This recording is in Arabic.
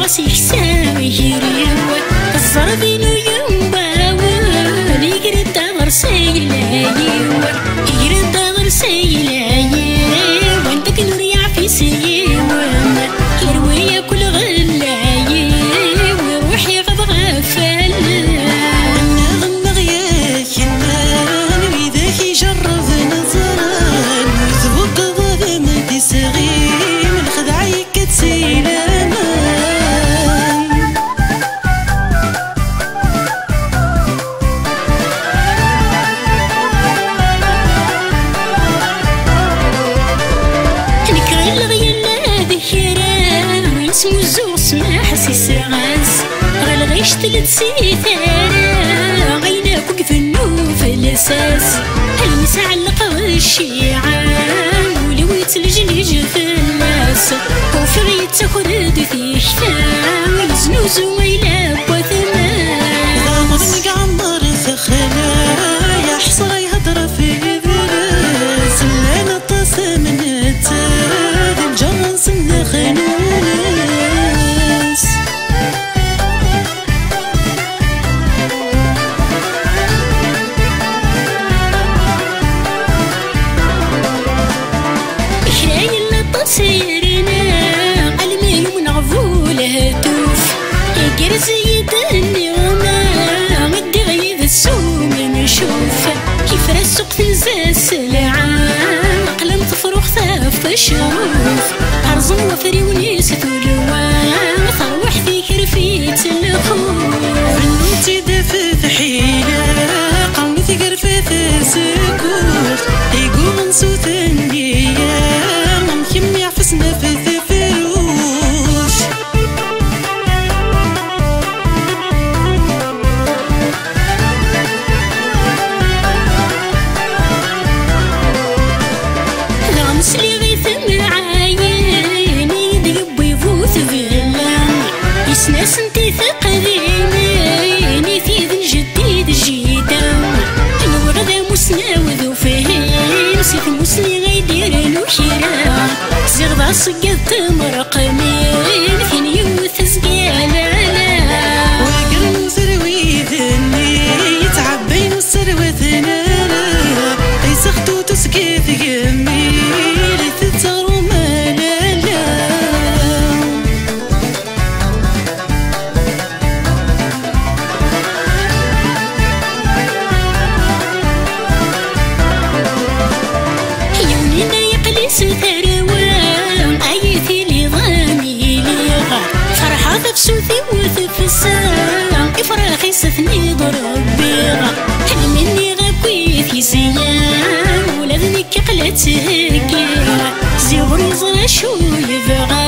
راسي حساوي يريو الزربين وينباول يقري الدار سيلايو يقري الدار سيلايو وانتك نريع في سيوان يروي كل غلايو ويروح يغض غفال نغم غياك النان ويذاك يجرب نظران وثبت ضد ما تسغي من خدعيك تسيلان اسمو الزوغ سماح سيساغاس غالغيش تلت سيثارا غيناك وقفنو في الاساس المس علق الشيعان ولو يتلجلج في الناس وفغي تاخد في شفا يزنوزو ويلا بوثمان ضامرنك عمر ثخلا يحصر يهضر في براس انا طاسه من التاد الجرن سن خناس سيرنا علمي ونعفول هتوف زيد النغمة مدي غيظ السوم نشوف كيف رسق تنزى السلعة قلم تفرخ ثاف الشروف أرزو وفري ونيس ثلوان ثروح في كرفيت الخوف فنوتي دفث حيلة قومي ثقرفث سكوف يقوم نسوث النية ممكن يعفسنا في الفروش غمس لي غيث معاين يدق بيفوت فيلا يسناس انتي ثقذيني في ذن جديد جيدا الورد مسناوذ وفهين سيف مسني غيدير نوشيرا زغضا صقد تمرقنين فين يوث زقالالا وقرن سروي ذني يتعبين السروة ثنالا يسختو تسكيف يمي لتتارو مالالا يونينا يقليس ثروان ايثي لي ضامي ليغا فرحة تفسوثي وتفسان افراخي سثني ضرب بيغا مني غاكوي في سيان ولذنك قلت هكيغا زيغري زرا شو يبغى